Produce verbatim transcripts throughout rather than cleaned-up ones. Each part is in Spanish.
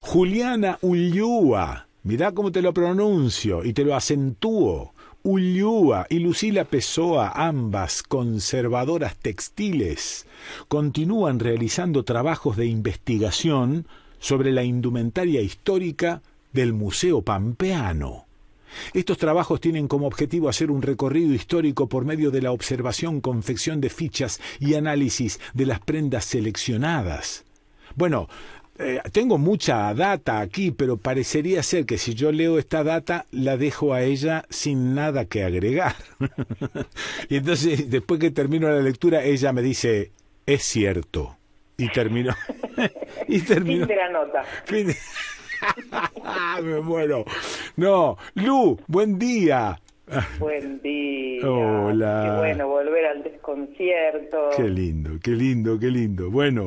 Juliana Ulloa, mirá cómo te lo pronuncio y te lo acentúo. Ulloa y Lucila Pessoa, ambas conservadoras textiles, continúan realizando trabajos de investigación sobre la indumentaria histórica del Museo Pampeano. Estos trabajos tienen como objetivo hacer un recorrido histórico por medio de la observación, confección de fichas y análisis de las prendas seleccionadas. Bueno, eh, tengo mucha data aquí, pero parecería ser que si yo leo esta data, la dejo a ella sin nada que agregar. Y entonces, después que termino la lectura, ella me dice, es cierto. Y termino. y termino. Fin de la nota. Fin de... Me muero. No, Lu, buen día. Buen día. Hola. Qué bueno volver al desconcierto. Qué lindo, qué lindo, qué lindo. Bueno,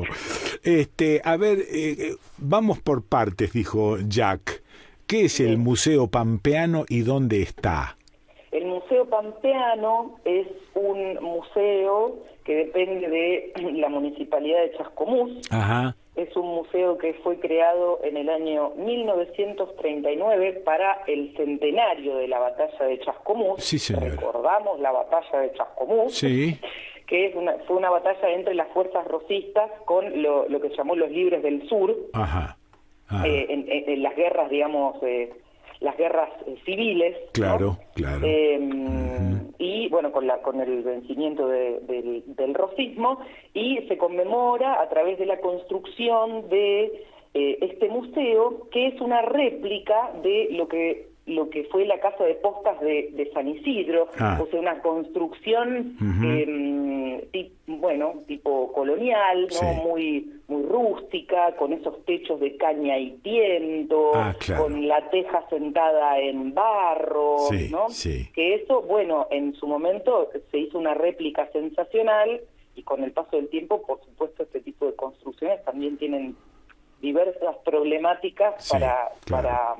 este, a ver, eh, vamos por partes, dijo Jack. ¿Qué es el Museo Pampeano y dónde está? El Museo Pampeano es un museo que depende de la Municipalidad de Chascomús. Ajá. Es un museo que fue creado en el año mil novecientos treinta y nueve para el centenario de la batalla de Chascomús. Sí, señor. Recordamos la batalla de Chascomús, sí. que es una, fue una batalla entre las fuerzas rosistas con lo, lo que se llamó los Libres del Sur. Ajá. Ajá. Eh, en, en, en las guerras, digamos, eh, las guerras eh, civiles. Claro, ¿no? claro. Eh, uh-huh. Y bueno, con, la, con el vencimiento de, del, del rosismo, y se conmemora a través de la construcción de eh, este museo, que es una réplica de lo que lo que fue la casa de postas de, de San Isidro, ah. o sea, una construcción, uh-huh. eh, tip, bueno, tipo colonial, ¿no? Sí. Muy muy rústica, con esos techos de caña y tiento, ah, claro. con la teja sentada en barro, sí, ¿no? Sí. Que eso, bueno, en su momento se hizo una réplica sensacional, y con el paso del tiempo, por supuesto, este tipo de construcciones también tienen diversas problemáticas sí, para claro. para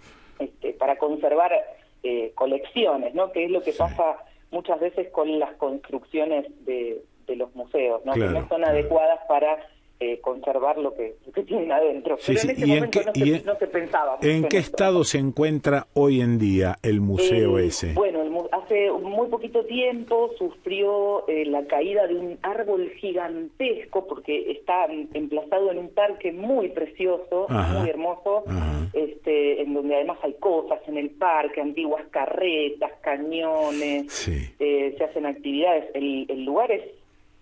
este, para conservar eh, colecciones, ¿no? Que es lo que sí. pasa muchas veces con las construcciones de, de los museos, ¿no? Claro, que no son claro. adecuadas para eh, conservar lo que, lo que tienen adentro. Sí, Pero sí. en ese ¿Y momento en qué, no, se, en, no se pensaba. ¿En qué esto, estado ¿no? se encuentra hoy en día el museo Eh, ese? Bueno, el, hace muy poquito tiempo sufrió eh, la caída de un árbol gigantesco, porque está emplazado en un parque muy precioso, Ajá. muy hermoso, Ajá. este, en donde además hay cosas en el parque, antiguas carretas, cañones, sí. eh, se hacen actividades. El, el lugar es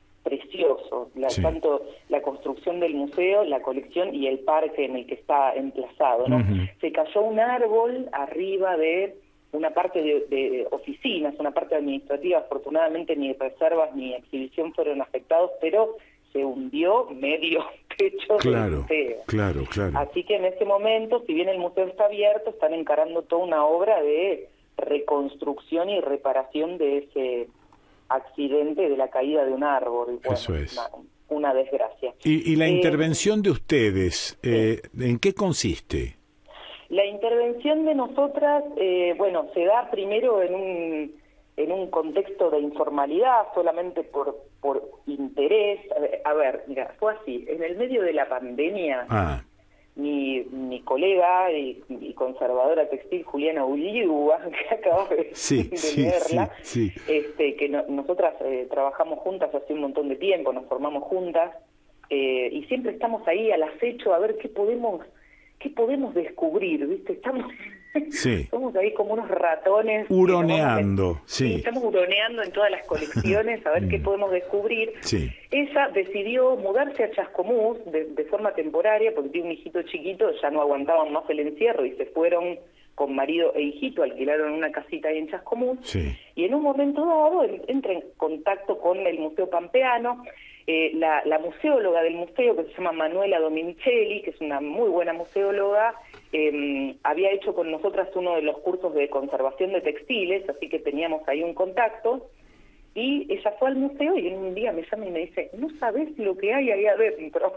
precioso, la, sí. tanto la construcción del museo, la colección y el parque en el que está emplazado, ¿no? Uh-huh. Se cayó un árbol arriba de una parte de, de oficinas, una parte administrativa. Afortunadamente ni reservas ni exhibición fueron afectados, pero se hundió medio techo claro, del museo. Claro, claro. Así que en este momento, si bien el museo está abierto, están encarando toda una obra de reconstrucción y reparación de ese accidente de la caída de un árbol. Bueno, Eso es. Una, una desgracia. ¿Y, y la eh, intervención de ustedes, eh, sí. en qué consiste? La intervención de nosotras, eh, bueno, se da primero en un en un contexto de informalidad, solamente por por interés. A ver, a ver, mira, fue así. En el medio de la pandemia, ah. mi, mi colega y, y conservadora textil, Juliana Ulloa, que acabas de, sí, de sí, leerla, sí, sí. Este, que no, nosotras eh, trabajamos juntas hace un montón de tiempo, nos formamos juntas, eh, y siempre estamos ahí al acecho a ver qué podemos... ¿Qué podemos descubrir? ¿Viste? Estamos, sí. Estamos ahí como unos ratones. Huroneando, en, sí. sí. Estamos huroneando en todas las colecciones a ver qué podemos descubrir. Sí. Ella decidió mudarse a Chascomús de, de forma temporaria porque tiene un hijito chiquito, ya no aguantaban más el encierro y se fueron con marido e hijito, alquilaron una casita ahí en Chascomús. Sí. Y en un momento dado entra en contacto con el Museo Pampeano. Eh, la, la museóloga del museo, que se llama Manuela Dominicelli, que es una muy buena museóloga, eh, había hecho con nosotras uno de los cursos de conservación de textiles, así que teníamos ahí un contacto, y ella fue al museo y en un día me llama y me dice, no sabés lo que hay ahí adentro.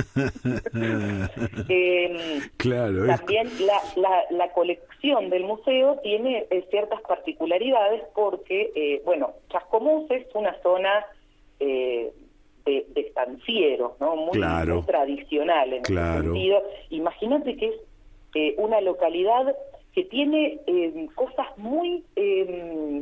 eh, claro. También es... la, la, la colección del museo tiene eh, ciertas particularidades porque, eh, bueno, Chascomús es una zona... Eh, de, de estancieros, ¿no? Muy, claro. muy tradicional en claro. ese sentido. Imagínate que es eh, una localidad que tiene eh, cosas muy, eh,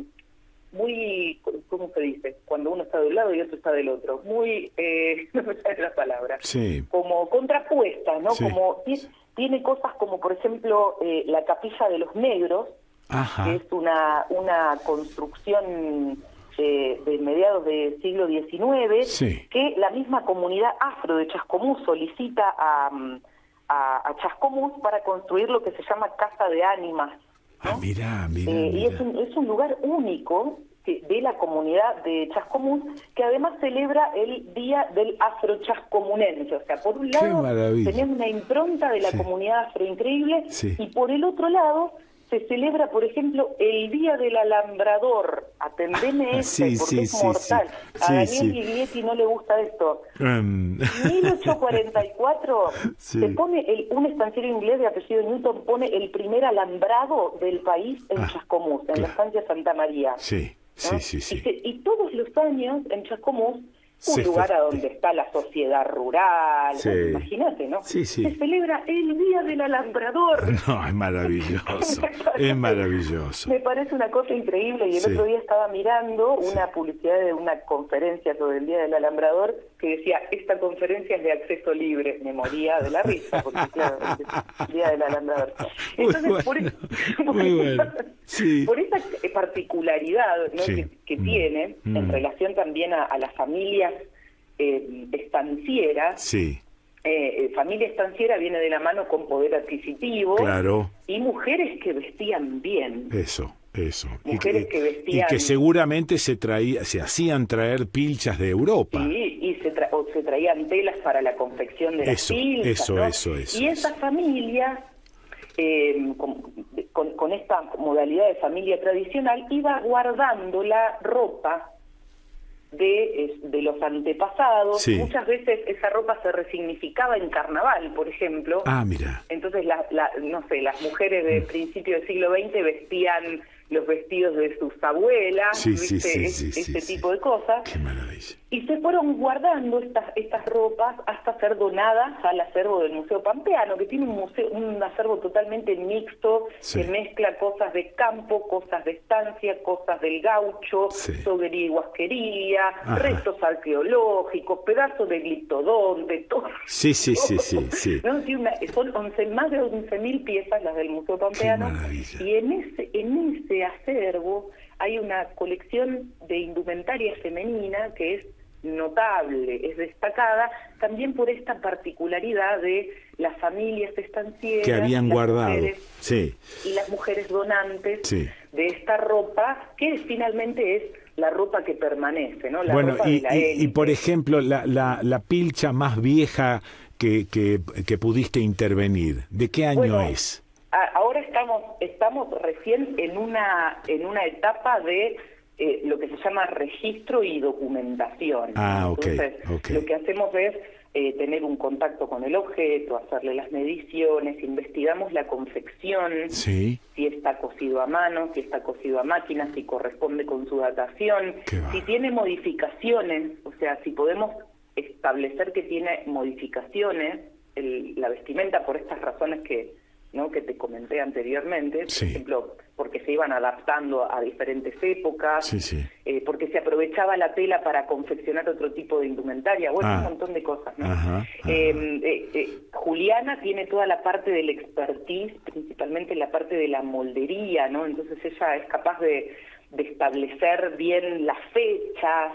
muy, ¿cómo se dice? Cuando uno está de un lado y otro está del otro. Muy, eh, no me sale la palabra. Sí. Como contrapuestas, ¿no? Sí. Como tiene cosas como, por ejemplo, eh, la Capilla de los Negros, Ajá. que es una, una construcción eh, de mediados del siglo diecinueve, sí. que la misma comunidad afro de Chascomús solicita a, a, a Chascomús para construir lo que se llama Casa de Ánimas, ¿no? Ah, mirá, mirá, eh, mirá. Y es un, es un lugar único que, de la comunidad de Chascomús, que además celebra el Día del Afro-Chascomunense. O sea, por un lado tenemos una impronta de la sí. comunidad afro increíble, sí. y por el otro lado se celebra, por ejemplo, el Día del Alambrador. Atendeme ah, este, sí, porque sí, es sí, mortal. Sí, a Daniel sí. Biglietti no le gusta esto. Um. mil ochocientos cuarenta y cuatro sí. se pone, el, un estanciero inglés de apellido Newton pone el primer alambrado del país en ah, Chascomús, en claro. la estancia Santa María. Sí, sí, ¿no? sí. sí. Y, se, y todos los años en Chascomús, un se lugar feste... a donde está la sociedad rural, sí. ¿no? Imagínate, ¿no? Sí, sí. Se celebra el Día del Alambrador. No, es maravilloso, es maravilloso. Me parece una cosa increíble, y el sí. otro día estaba mirando una sí. publicidad de una conferencia sobre el Día del Alambrador que decía, esta conferencia es de acceso libre. Me moría de la risa, porque claro, es el Día del Alambrador. Entonces, muy por, bueno, por, muy bueno. Sí. por esa particularidad, ¿no? sí. que, que mm. tiene, mm. en relación también a, a las familias eh, estancieras, sí. Eh, familia estanciera viene de la mano con poder adquisitivo, claro. y mujeres que vestían bien. Eso, eso. Mujeres y que, que vestían... Y que seguramente se traía, se hacían traer pilchas de Europa. Sí, y se, tra... o se traían telas para la confección de las eso, pilchas, eso, ¿no? eso, eso. Y esas familias, eh, con, con, con esta modalidad de familia tradicional, iba guardando la ropa de, de los antepasados. Sí. Muchas veces esa ropa se resignificaba en carnaval, por ejemplo. Ah, mira. Entonces, la, la, no sé, las mujeres de mm. principio del siglo veinte vestían los vestidos de sus abuelas, sí, ¿viste? Sí, sí, sí, este sí, tipo sí. de cosas. Qué maravilla. Y se fueron guardando estas estas ropas hasta ser donadas al acervo del Museo Pampeano, que tiene un museo, un acervo totalmente mixto, sí. que mezcla cosas de campo, cosas de estancia, cosas del gaucho, sí. soguería y huasquería, Ajá. restos arqueológicos, pedazos de gliptodonte, todo. Sí, sí, sí, sí, sí. ¿No? Sí, una, son once, más de once mil piezas las del Museo Pampeano. Qué maravilla. Y en ese, en ese acervo hay una colección de indumentaria femenina que es notable, es destacada también por esta particularidad de las familias estancieras que habían guardado, mujeres, sí. y las mujeres donantes sí. de esta ropa, que finalmente es la ropa que permanece, ¿no? La bueno, ropa y, de la y, y por ejemplo, la, la, la pilcha más vieja que, que, que pudiste intervenir, ¿de qué año bueno, es? Ahora estamos estamos recién en una en una etapa de eh, lo que se llama registro y documentación. Ah, ok. Entonces, okay. lo que hacemos es eh, tener un contacto con el objeto, hacerle las mediciones, investigamos la confección, sí. si está cosido a mano, si está cosido a máquina, si corresponde con su datación, si tiene modificaciones, o sea, si podemos establecer que tiene modificaciones el, la vestimenta por estas razones que ¿no? que te comenté anteriormente, por sí. ejemplo, porque se iban adaptando a diferentes épocas, sí, sí. Eh, porque se aprovechaba la tela para confeccionar otro tipo de indumentaria, bueno, ah. un montón de cosas, ¿no? Ajá, ajá. Eh, eh, eh, Juliana tiene toda la parte del expertise, principalmente la parte de la moldería, ¿no? Entonces ella es capaz de, de establecer bien las fechas,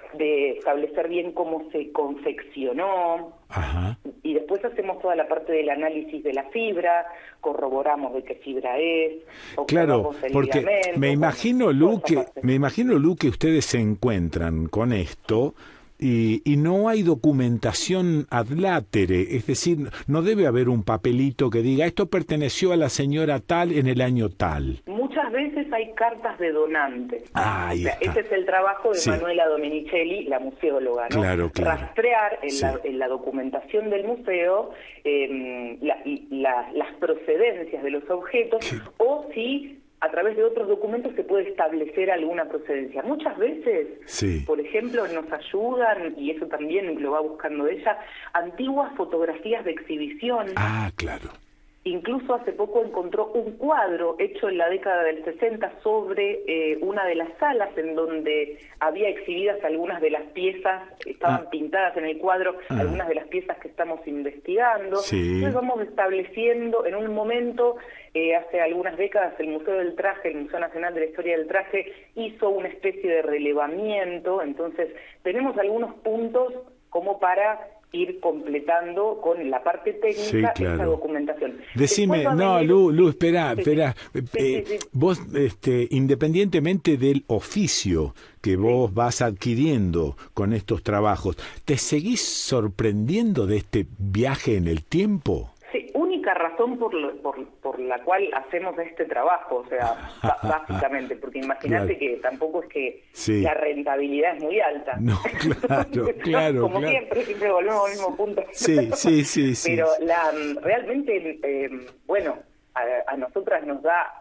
de establecer bien cómo se confeccionó. Ajá. Y después hacemos toda la parte del análisis de la fibra, corroboramos de qué fibra es. Claro, porque me imagino, Lu, que, me imagino, Lu, que ustedes se encuentran con esto y, y no hay documentación ad latere, es decir, no debe haber un papelito que diga esto perteneció a la señora tal en el año tal. Muchas veces hay cartas de donantes. Ah, ahí o sea, está. ese es el trabajo de sí. Manuela Dominicelli, la museóloga, ¿no? Claro, claro. Rastrear en, sí. la, en la documentación del museo eh, la, la, las procedencias de los objetos, sí. o si a través de otros documentos se puede establecer alguna procedencia. Muchas veces, sí. por ejemplo, nos ayudan, y eso también lo va buscando ella, antiguas fotografías de exhibición. Ah, claro. Incluso hace poco encontró un cuadro hecho en la década del sesenta sobre eh, una de las salas en donde había exhibidas algunas de las piezas, estaban ah. pintadas en el cuadro, ah. algunas de las piezas que estamos investigando. Sí. Entonces vamos estableciendo en un momento, eh, hace algunas décadas, el Museo del Traje, el Museo Nacional de la Historia del Traje, hizo una especie de relevamiento. Entonces tenemos algunos puntos como para ir completando con la parte técnica sí, claro. esa documentación. Decime, no, venir... Lu, Lu, espera, sí, espera. Sí, eh, sí, sí. Vos, este, independientemente del oficio que vos sí. vas adquiriendo con estos trabajos, ¿te seguís sorprendiendo de este viaje en el tiempo? Sí, única razón por, lo, por, por la cual hacemos este trabajo, o sea, básicamente, porque imagínate claro. que tampoco es que sí. la rentabilidad es muy alta. No, claro, claro. Como claro. siempre, siempre volvemos al mismo punto. Sí, sí, sí. sí. Pero la, realmente, eh, bueno, a, a nosotras nos da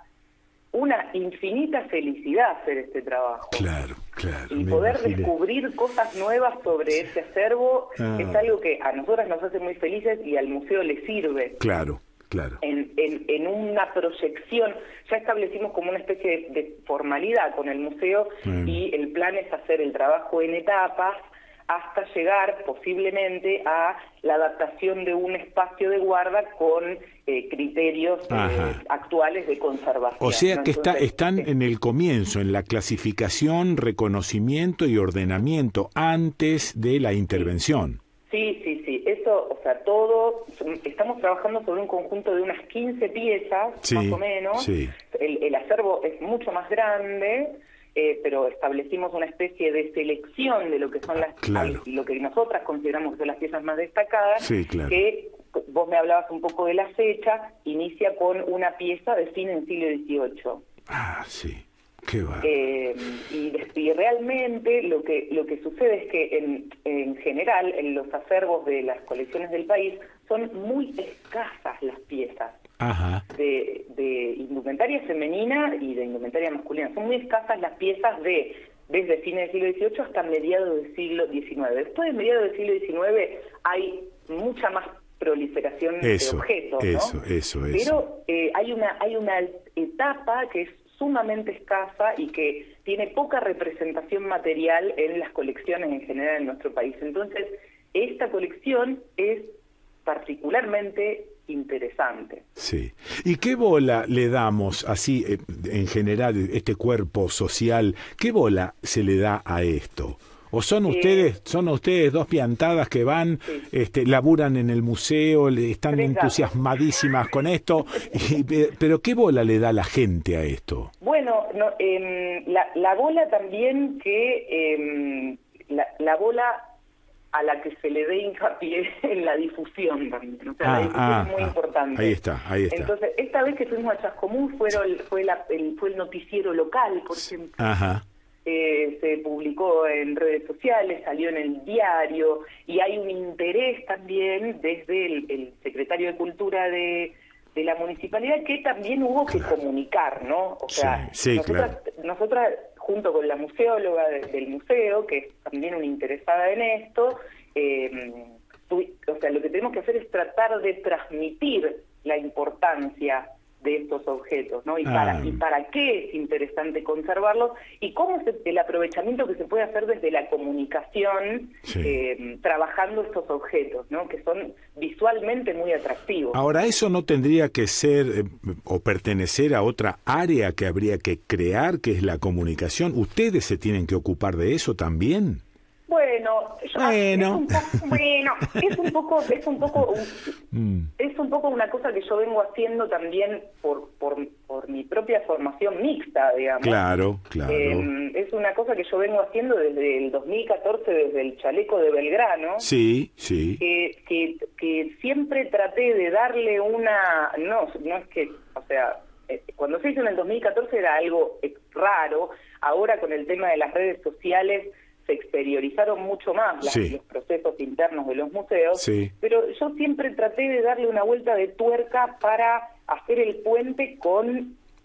una infinita felicidad hacer este trabajo. Claro, claro. Y poder imaginé. descubrir cosas nuevas sobre ese acervo ah. es algo que a nosotras nos hace muy felices y al museo le sirve. Claro, claro. En, en, en una proyección, ya establecimos como una especie de, de formalidad con el museo mm. y el plan es hacer el trabajo en etapas hasta llegar posiblemente a la adaptación de un espacio de guarda con eh, criterios eh, actuales de conservación. O sea ¿no? que Entonces, está, están sí. en el comienzo, en la clasificación, reconocimiento y ordenamiento antes de la intervención. Sí, sí, sí. Eso, o sea, todo, estamos trabajando sobre un conjunto de unas quince piezas, sí, más o menos. Sí. El, el acervo es mucho más grande. Eh, pero establecimos una especie de selección de lo que son las claro. lo que nosotras consideramos que son las piezas más destacadas, sí, claro. que vos me hablabas un poco de la fecha, inicia con una pieza de cine en siglo dieciocho. Ah, sí, qué va. Eh, y, y realmente lo que lo que sucede es que en, en general en los acervos de las colecciones del país son muy escasas las piezas. Ajá. De, de indumentaria femenina y de indumentaria masculina. Son muy escasas las piezas de desde fines del siglo dieciocho hasta mediados del siglo diecinueve. Después de mediados del siglo diecinueve hay mucha más proliferación eso, de objetos, eso, ¿no? Eso, eso, Pero eh, hay una hay una etapa que es sumamente escasa y que tiene poca representación material en las colecciones en general en nuestro país. Entonces, esta colección es particularmente interesante. Sí. ¿Y qué bola le damos así, eh, en general, este cuerpo social, qué bola se le da a esto? ¿O son Eh, ustedes son ustedes dos piantadas que van, sí. este, laburan en el museo, le están Tres entusiasmadísimas gatos. Con esto, y, pero qué bola le da la gente a esto? Bueno, no, eh, la, la bola también que, eh, la, la bola a la que se le dé hincapié en la difusión también. O sea, ah, la difusión ah, es muy ah, importante. Ahí está, ahí está. Entonces, esta vez que fuimos a Chascomús fueron, fue, la, el, fue el noticiero local, por ejemplo. Ajá. Eh, se publicó en redes sociales, salió en el diario, y hay un interés también desde el, el secretario de Cultura de, de la municipalidad que también hubo que claro. comunicar, ¿no? O sea, sí, sí, nosotras, claro. nosotras junto con la museóloga de, del museo, que es también una interesada en esto, eh, tu, o sea, lo que tenemos que hacer es tratar de transmitir la importancia de estos objetos, ¿no? Y ah. para y para qué es interesante conservarlos y cómo es el aprovechamiento que se puede hacer desde la comunicación sí. eh, trabajando estos objetos, ¿no? Que son visualmente muy atractivos. Ahora, ¿eso no tendría que ser eh, o pertenecer a otra área que habría que crear, que es la comunicación? ¿Ustedes se tienen que ocupar de eso también? Bueno, yo, bueno. Es un poco, bueno, es un poco, es un poco, mm. es un poco una cosa que yo vengo haciendo también por por, por mi propia formación mixta, digamos. Claro, claro. Eh, es una cosa que yo vengo haciendo desde el dos mil catorce, desde el chaleco de Belgrano. Sí, sí. Que, que, que siempre traté de darle una, no, no es que, o sea, eh, cuando se hizo en el dos mil catorce era algo raro. Ahora con el tema de las redes sociales se exteriorizaron mucho más las, sí. los procesos internos de los museos, sí. pero yo siempre traté de darle una vuelta de tuerca para hacer el puente con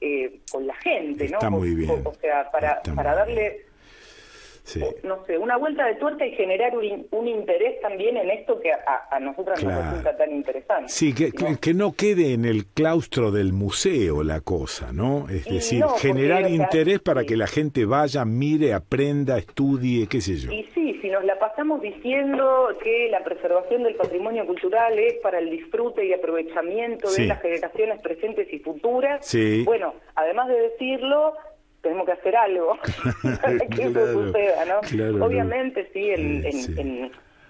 eh, con la gente, ¿no? Está muy bien. O, o sea, para, para darle... Sí. no sé, una vuelta de tuerca y generar un, un interés también en esto que a, a nosotras Claro. nos resulta tan interesante. Sí, que, ¿no? que, que no quede en el claustro del museo la cosa, ¿no? Es Y decir, no, porque, generar o sea, interés para sí. que la gente vaya, mire, aprenda, estudie, qué sé yo. Y sí, si nos la pasamos diciendo que la preservación del patrimonio cultural es para el disfrute y aprovechamiento Sí. de las generaciones presentes y futuras, Sí. bueno, además de decirlo, tenemos que hacer algo para que Claro, eso suceda, ¿no? claro, Obviamente, sí, en, Eh, en, sí. en-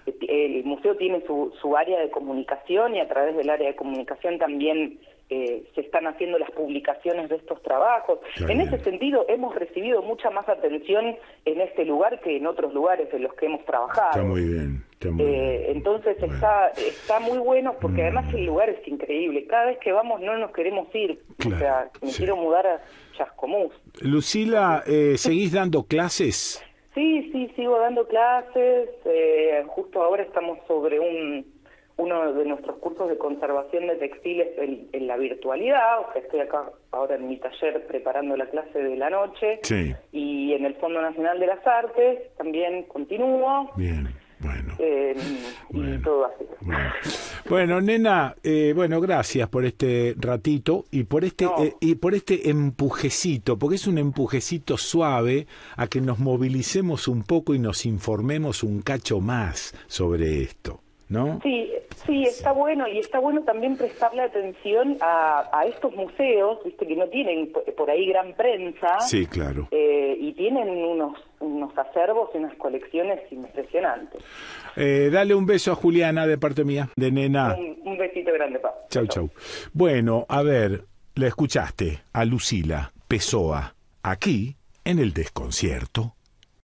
el museo tiene su, su área de comunicación y a través del área de comunicación también eh, se están haciendo las publicaciones de estos trabajos. Está En bien. ese sentido, hemos recibido mucha más atención en este lugar que en otros lugares en los que hemos trabajado. Está muy bien, está muy Eh, bien. entonces Bueno. está está muy bueno porque Mm. además el lugar es increíble. Cada vez que vamos no nos queremos ir. Claro, o sea, me sí. quiero mudar a Chascomús. Lucila, eh, ¿seguís dando clases? Sí, sí, sigo dando clases. Eh, justo ahora estamos sobre un uno de nuestros cursos de conservación de textiles en, en la virtualidad. O sea, estoy acá ahora en mi taller preparando la clase de la noche. Sí. Y en el Fondo Nacional de las Artes también continúo. Bien, bueno. Eh, Bueno. Y todo así. Bueno, bueno nena, eh, bueno, gracias por este ratito y por este No. eh, y por este empujecito, porque es un empujecito suave a que nos movilicemos un poco y nos informemos un cacho más sobre esto, ¿no? Sí, sí, está bueno y está bueno también prestarle atención a, a estos museos, viste que no tienen p- por ahí gran prensa. Sí, claro. Eh, y tienen unos unos acervos y unas colecciones impresionantes. Eh, dale un beso a Juliana de parte mía, de nena. Un, un besito grande, pa. Chau, chau. Bueno, a ver, la escuchaste a Lucila Pessoa aquí en el Desconcierto.